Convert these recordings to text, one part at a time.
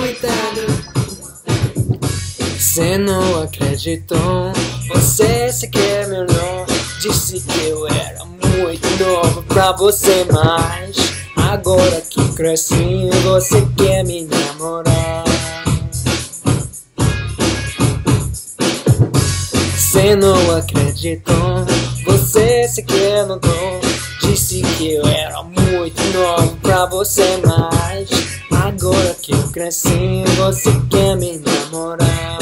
coitado. Cê não acreditou, você se quer meu nome. Disse que eu era muito novo pra você, mas agora que cresci você quer me namorar. Cê não acreditou, você se quer meu nome. Disse que eu era muito novo pra você, mas agora que eu cresci você quer me namorar.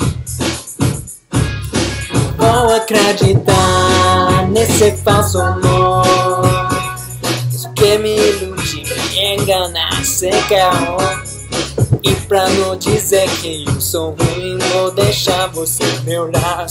Vou acreditar nesse falso amor. Isso que me ilude, me engana, cê quer. E pra não dizer que eu sou ruim, vou deixar você me olhar.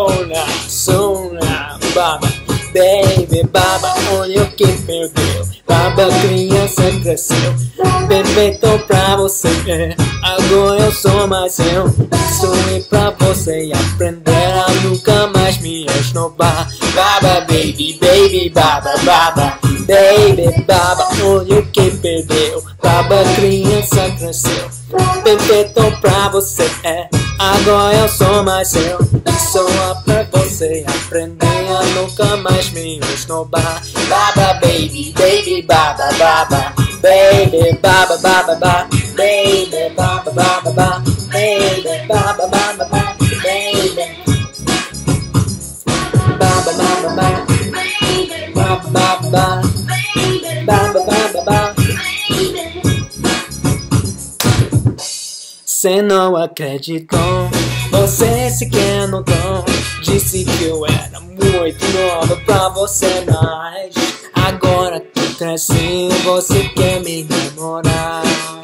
Sola, baba, baby, baba, olha o que perdeu. Baba, criança cresceu, perfeito pra você. Agora eu sou mais eu. Isso é pra você aprender a nunca mais me esnobar. Baba, baby, baby, baba, baba, baby, baba, olha o que perdeu. Baba, criança cresceu, perfeito pra você. Agora eu sou mais eu. Isso é pra você aprender a nunca mais me esnobar. Baba, baby, baby, baba, baba, baby, baba, baba, baba, baby, baba, baba, baba, baby, baba, baba, baba, baby, baba, baba, baba, baba, baba, baba, baba, baba. Cê não acreditou, você sequer notou. Disse que eu era muito nova pra você, mas agora que cresci você quer me namorar.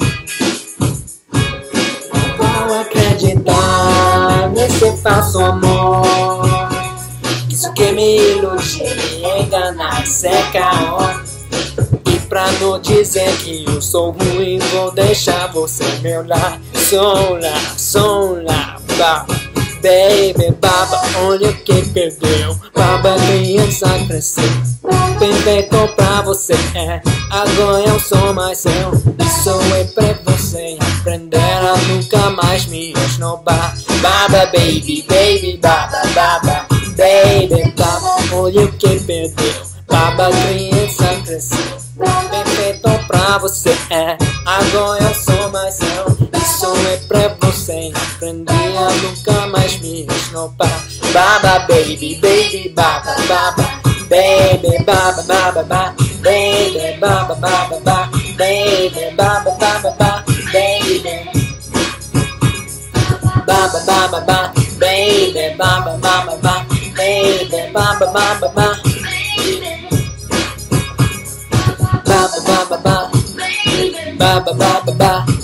Vou acreditar nesse falso amor. Isso que me ilude, me engana, seca. E pra não dizer que eu sou ruim, vou deixar você me olhar. Sola, baba, baby, baba, olha o que perdeu. Baba, criança cresceu, perfeito pra você. Agora eu sou mais eu. Isso é pra você aprender a nunca mais me esnobar. Baba, baby, baby, baba, baba, baby, baba, olha o que perdeu. Baba, criança cresceu, perfeito pra você. Agora eu sou mais eu. Isso é pra você aprender a nunca mais me esnobar. Baba, baby, baby, baba, baba, baby, baba, baba, baba, baby, baba, baba, baba, baby, baba, baba, baba, baby, baba, baba, baba, baby, baba, baba, baba, baby, baba, baba, baba, baba, baba, baba, baba, baba, baba.